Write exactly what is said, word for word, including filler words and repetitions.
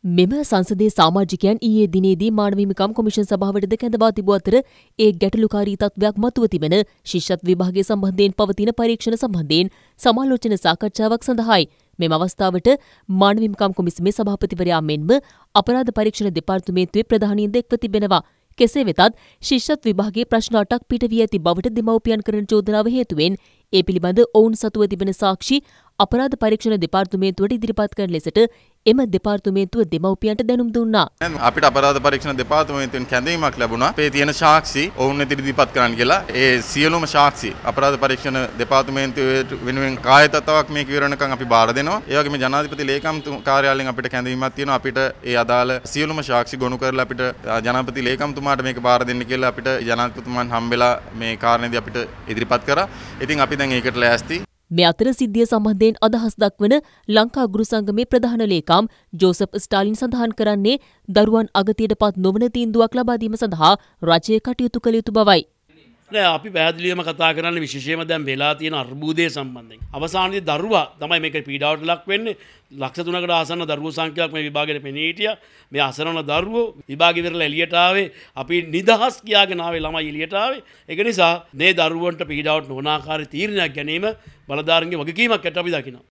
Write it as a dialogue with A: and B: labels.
A: මෙම සංසදයේ සමාජිකයන් ඊයේ දිනේදී මානව හිමිකම් කොමිෂන් සභාවටද කැඳවා තිබූ අතර ඒ ගැටලුකාරී තත්ත්වයක් මතුව තිබෙන ශිෂ්‍යත්ව විභාගය සම්බන්ධයෙන් පවතින පරීක්ෂණ සම්බන්ධයෙන් සමාලෝචන සාකච්ඡාවක් සඳහායි. මෙම අවස්ථාවට මානව හිමිකම් කොමිසමේ සභාපතිවරයා මෙන්ම අපරාධ පරීක්ෂණ දෙපාර්තමේන්තුවේ ප්‍රධානීන්ද එක්ව තිබෙනවා. කෙසේ වෙතත් ශිෂ්‍යත්ව විභාගයේ ප්‍රශ්න අටක් පිට වී ඇති බවට දෙමව්පියන් කරන චෝදනාව හේතුවෙන් ඒ පිළිබඳ ඔවුන් සතුව තිබෙන සාක්ෂි අපරාධ පරීක්ෂණ දෙපාර්තමේන්තුවට ඉදිරිපත් කරන ලෙසට එම දෙපාර්තමේන්තුව දෙමව්පියන්ට දැනුම් දුන්නා.
B: අපිට අපරාධ පරීක්ෂණ දෙපාර්තමේන්තුවෙන් කැඳවීමක් ලැබුණා. මේ තියෙන සාක්ෂි ඔවුන් වෙත ඉදිරිපත් කරන්න කියලා. ඒ සියලුම සාක්ෂි අපරාධ පරීක්ෂණ දෙපාර්තමේන්තුවේ වෙනුවෙන් කායතත්වයක් මේක විවරණකම් අපි බාර දෙනවා. ඒ වගේම ජනාධිපති ලේකම් කාර්යාලයෙන් අපිට කැඳවීමක් තියෙනවා. අපිට ඒ අදාළ සියලුම සාක්ෂි ගොනු කරලා අපිට ජනාධිපති ලේකම්තුමාට මේක බාර දෙන්න කියලා අපිට ජනාධිපතිතුමන් හම්බෙලා මේ කාරණේදී අපිට ඉදිරිපත් කරා. ඉතින් අපි දැන් ඒකට ලෑස්ති.
A: මේ අතර සිද්ධිය සම්බන්ධයෙන් අදහස් දක්වන ලංකා ගුරු සංගමේ ප්‍රධාන ලේකම් ජෝසප් ස්ටාලින් සඳහන් කරන්නේ දරුවන් අගතියට පත් නොවන තීන්දුවක් ලබා දීම සඳහා රජය කටයුතු කළ යුතු බවයි.
C: නෑ අපි පැහැදිලිවම කතා කරන්නේ විශේෂයෙන්ම දැන් වෙලා තියෙන අර්බුදය සම්බන්ධයෙන්. අවසානයේදී දරුවා තමයි මේක පීඩාවට ලක් වෙන්නේ. ලක්ෂ තුනකට ආසන්න දරුවෝ සංඛ්‍යාවක් මේ විභාගයට පෙනී හිටියා. මේ අසරණ දරුවෝ විභාගෙ ඉවරලා එළියට ආවේ. අපි නිදහස් කියාගෙන ආවේ ළමයි එළියට ආවේ. ඒක නිසා මේ දරුවන්ට පීඩාවට නොවන ආකාරයේ තීරණයක් ගැනීම බලධාරීන්ගේ වගකීමක් ඇට අපි දකිනවා.